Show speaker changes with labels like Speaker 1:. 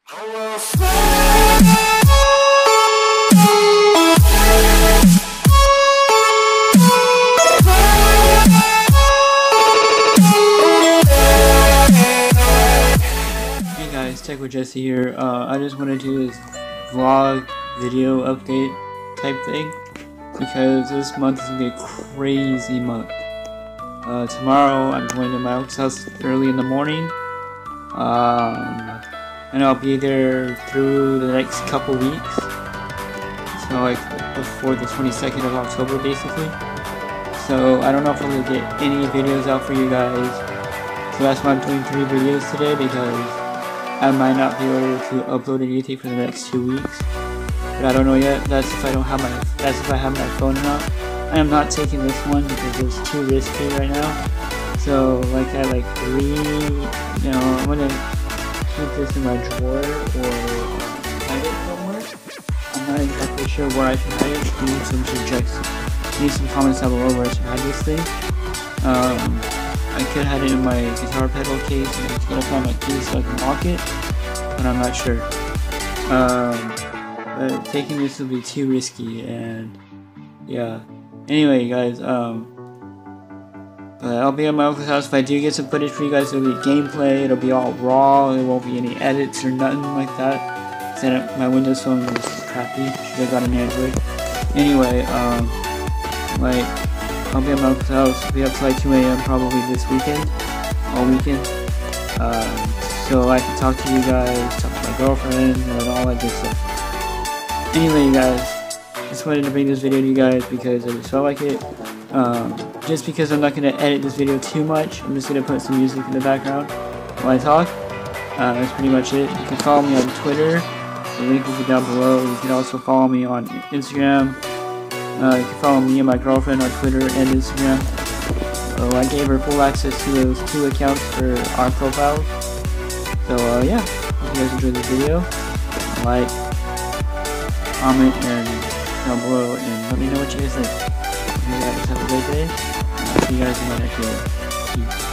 Speaker 1: Hey guys, Tech with Jesse here. I just want to do this vlog video update type thing because this month is gonna be a crazy month. Tomorrow I'm going to my uncle's house early in the morning, and I'll be there through the next couple weeks. So like before the 22nd of October, basically. So I don't know if I'm gonna get any videos out for you guys. So that's why I'm doing 3 videos today, because I might not be able to upload anything for the next 2 weeks, but I don't know yet. That's if I have my phone or not. I am not taking this one because it's too risky right now. So like I I'm gonna keep this in my drawer or hide it somewhere. I'm not exactly sure where I should hide it. Need some suggestions. Need some comments down below where I should hide this thing. I could hide it in my guitar pedal case and it's gonna find my keys so I can lock it, but I'm not sure. But taking this will be too risky, and yeah. Anyway, guys, I'll be at my uncle's house. If I do get some footage for you guys, it'll be gameplay. It'll be all raw. There won't be any edits or nothing like that. My Windows phone is crappy. Should have got an Android. Anyway, I'll be at my uncle's house. I'll be up till like 2 AM probably this weekend, all weekend. So I can talk to you guys, talk to my girlfriend, and all that good stuff. Anyway, you guys, just wanted to bring this video to you guys because I just felt like it. Just because I'm not going to edit this video too much, I'm just going to put some music in the background while I talk. That's pretty much it. You can follow me on Twitter. The link will be down below. You can also follow me on Instagram. You can follow me and my girlfriend on Twitter and Instagram. I gave her full access to those 2 accounts for our profiles. So yeah, hope you guys enjoyed this video. Like, comment, and down below, and let me know what you guys think. You guys have a great day. I'll see you guys in my next video. Peace.